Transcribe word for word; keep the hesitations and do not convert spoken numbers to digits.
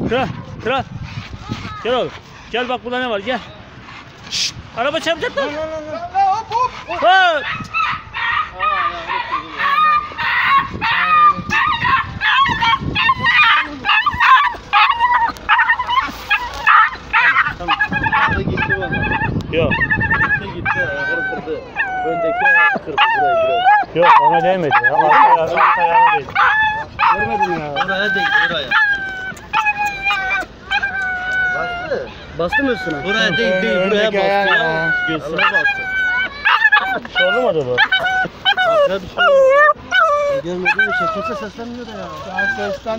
Kral, kral. Gel oğlum. Gel bak burada ne var gel. Şşt, araba çarpacak lan. Hop hop hop. Bak. Gitti bana. Yok. Gitti gitti. Ayakları kırdı. Öndeki ayağı kırdı. Buraya buraya. Yok ona değmedi ya. Arka ayağına, arka ayağına değdi. Görmedin ya. Oraya değil oraya. Bastı. Bastı mı üstüne? Buraya değil değil buraya bastı ya. Göğsüne bastı. Bir şey oldu mu acaba? Akrep bir şey oldu. Görmedin mi? Kimse seslenmiyor da ya. Sen seslen.